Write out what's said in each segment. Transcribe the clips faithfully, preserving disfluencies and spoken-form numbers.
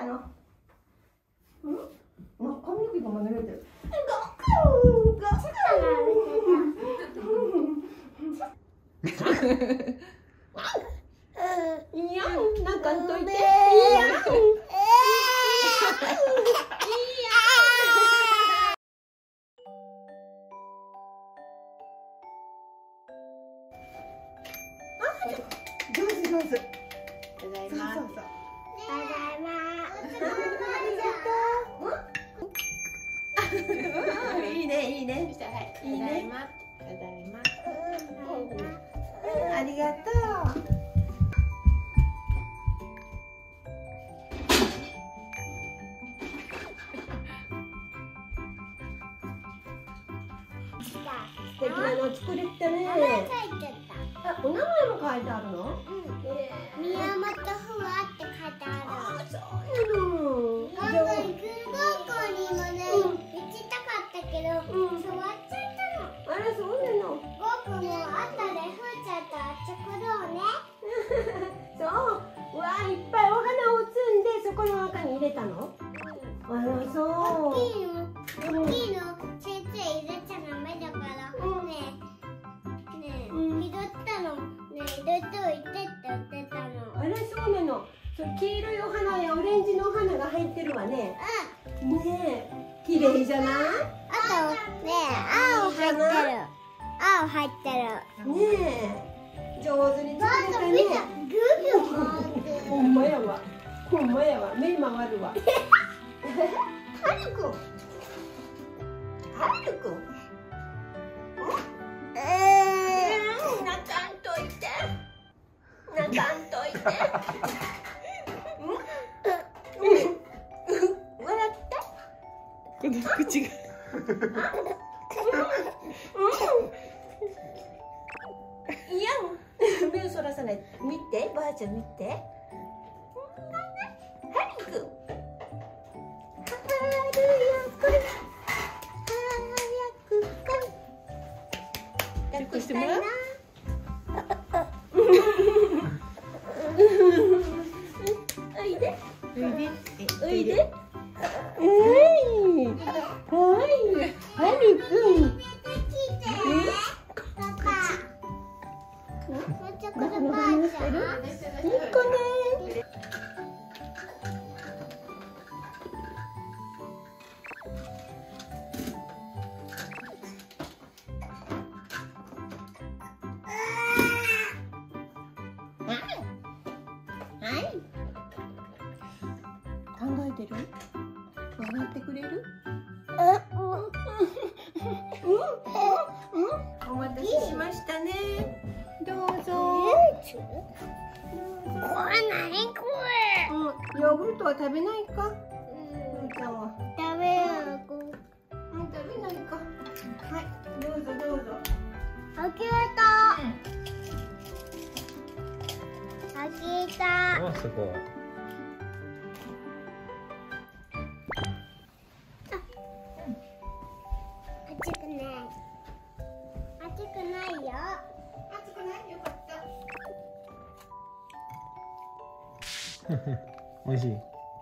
たの？うん？あ、髪の毛がまだ濡れてる。いやん、なんかんといて。いやん。上手上手。ただいま。そうそうそう。 ただいま。 いいねいいね。いいね。 ただいま。 ありがとう。素敵なの作れたね。 名前書いてた。 あ、お名前も書いてあるの？ うん。宮本ふわって書いてある。 あ、そうなの。 学校に学校にもね、行きたかったけど、座っちゃったの。 あら、そうなの。 僕も後でふーちゃんとあっちころうね。 そう。わあ、いっぱいお花を摘んで、そこの中に入れたの？あら、そう。 大きいの、大きいの、先生入れちゃダメだから、ねえ、ねえ、拾ったの、ねえ、入れておいてって言ってたの。 あら、そうなの。そう、黄色いお花やオレンジのお花が入ってるわね。 うん。 ねえ、綺麗じゃない？ あと、ねえ、青入ってる。青入ってる。 ねえ、上手に作れたね。 グーグー回ってる。 ほんまやわ。ほんまやわ。目回るわ。はるくん。はるくん。 えうん、泣かんといて。泣かんといて。うん。笑って。 この口が。 いやん。目をそらさない。見て、ばあちゃん見て。はるくん。はるくん。早く来い。抱っこしてもらう？おいで。おいで。おいで。はい。はるくん。 パパ。もうちょっとばあちゃん。 いい子ね。考えてる？笑ってくれる？お待たせしましたね。どうぞ。 これ何これ？ うん、ヨーグルトは食べないか？ふーちゃんは。 食べよう。 うん、食べないか。はい、どうぞどうぞ。 開けた。開けた。 あ、すごい。 熱くない。熱くないよ。 熱くない？よかった。 美味しい。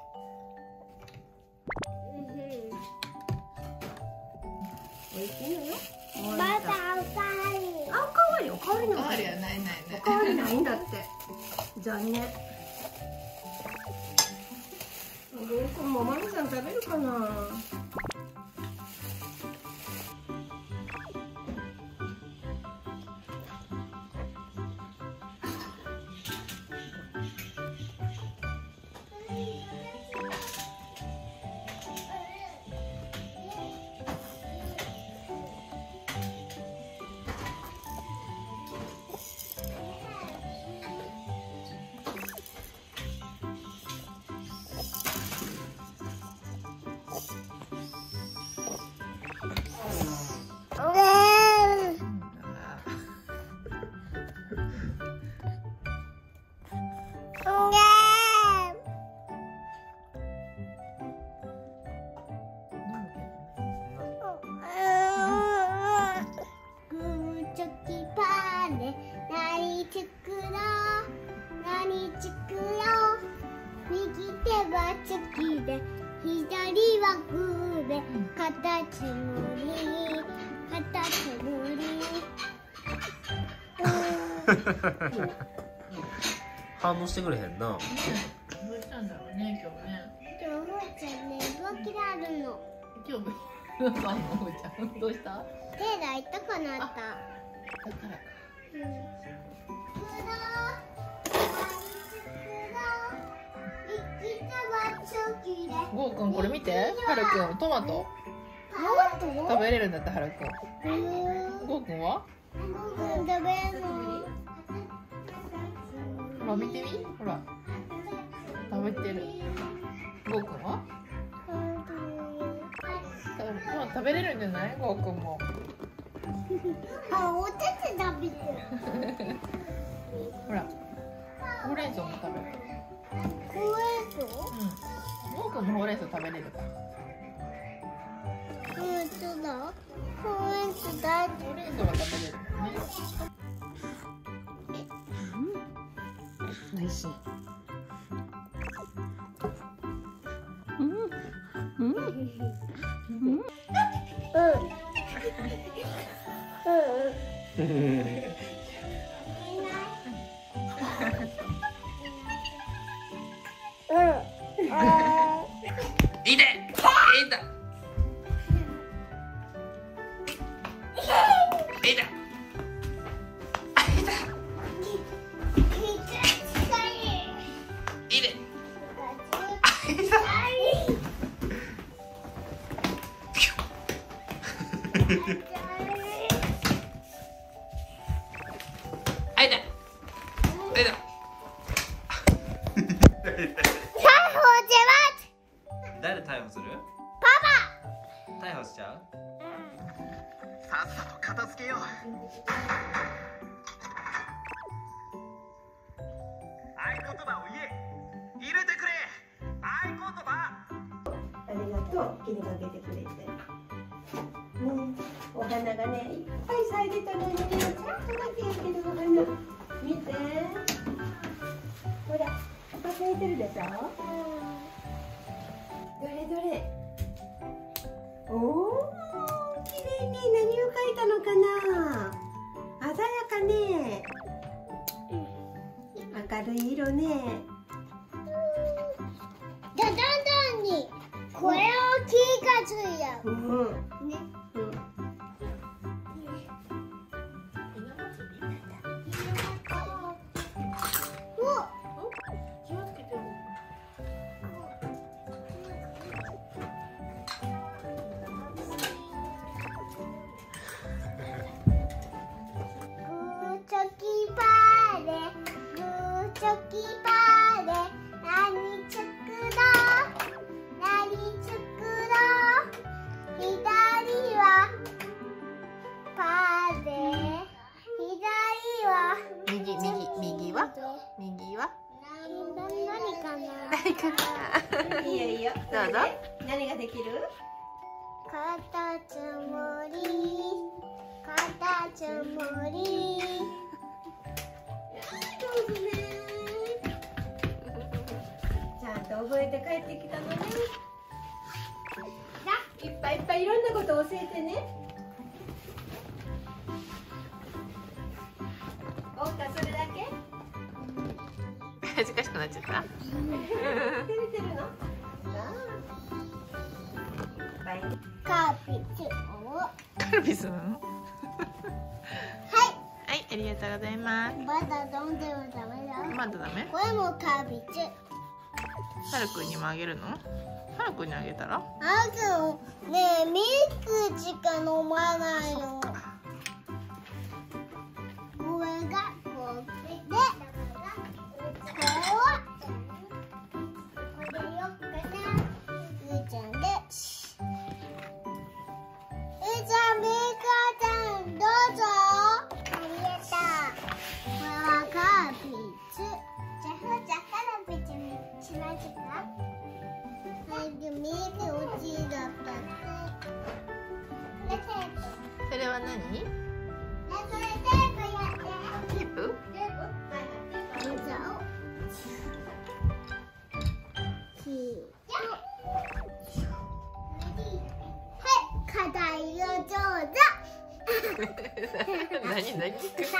美味しいのよ。 まだおかわり。 あ、おかわり、おかわりなんだ。 あれはないないない。 おかわりないんだって。残念。僕もマミさん食べるかな。 何作ろう、右手は月で左はグーでカタツムリカタツムリ反応してくれへんな。 どうしたんだろうね今日ね。 今日ふーちゃんね動きがあるの。 今日なんかあんのふーちゃんどうした？ 手が痛くなった。 だからか。ゴーくんこれ見て、はるくんトマト食べれるんだってはるくん。ゴーくんは？ 食べるの。 ほら見てみ、ほら食べてる。ゴーくんは？食べれるんじゃない？ゴーくんも。 あ、お手手食べてる。 ほら、ほうれん草も食べる。 ほうれん草？ うん。ゴーくんもほうれん草食べれるから。 ほうれん草だ。ほうれん草だ。 ほうれん草が食べれるもんね。 美味しい。うんうんうん。 いいね。いいんだ。いいね。あいだ。あいだ。誰逮捕する？パパ。逮捕しちゃう？さっさと片付けよう。合言葉を言え。入れてくれ。合言葉。 ありがとう、気にかけてくれて。ね、お花がね、いっぱい咲いてたのにね、ちょっとだけやけどお花。見て。ほら、いっぱい咲いてるでしょ。どれどれ。おお、綺麗に何を描いたのかな。鮮やかね。明るい色ね。 だだんだんにこれを気がついた。 うん。ね。うん。 気をつけてよ。 グーチョキパーでグーチョキパーで何作ろう何作ろう左はパーで左は右右右は？右は？ 何かな。 何かな。 いいよいいよ。 どうぞ。 何ができる？ カタツムリカタツムリ。 上手ね。ちゃんと覚えて帰ってきたのね。いっぱいいっぱいいろんなこと教えてね。おうかそれだけ？ 恥ずかしくなっちゃった。 照れてるの？バイ。 カービツを。 カルピスなの？ はい。 はい、ありがとうございます。 まだ飲んでもダメだ。 まだダメ？ これもカービツ。 はるくんにもあげるの？はるくんにあげたら？ あとねえミルクしか飲まないの。これがこれで。これはこれよっかな。うーちゃんです。うーちゃん、みかちゃん、どうぞ。ありがとう。これはカービツ。じゃあ、ふーちゃん、カービツにしますか？はい、で、見てほしいだった。 それは何？ 何何？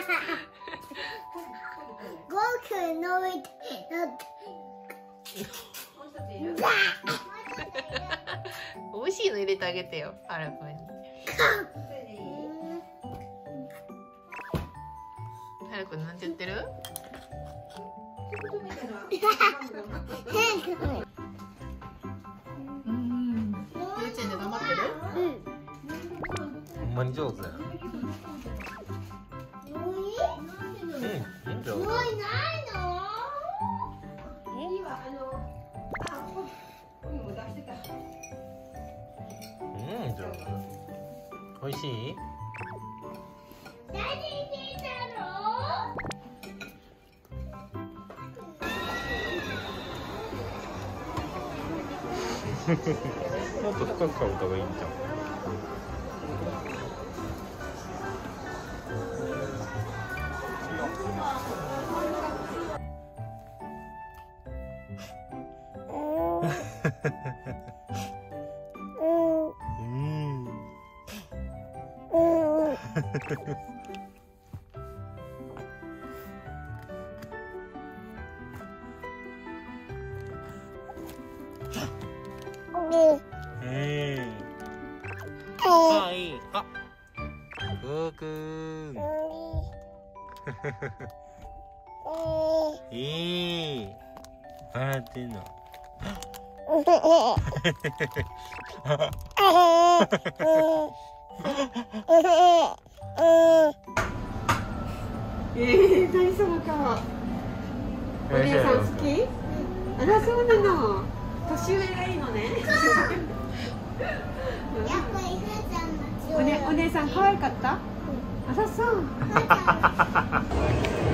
ゴーくんの上で乗って。 美味しいの入れてあげてよ、はるくんに。はるくんなんて言ってる？うん。幼稚園で頑張ってる？ うん。 ほんまに上手だよ。 もういい？ うん、上もういないの？ いいわ、あの、あ、ここにも出してた。 うん、上手。美味しい？ 何してたの？ もっと深くかぶった方がいいんじゃん。あ、いい。あ、グーくん。いい。笑ってんの。 えー、何その顔。お姉さん好き？あら、そうなの。年上がいいのね。 やっぱりふーちゃんのおね、お姉さん可愛かった？あら、そう。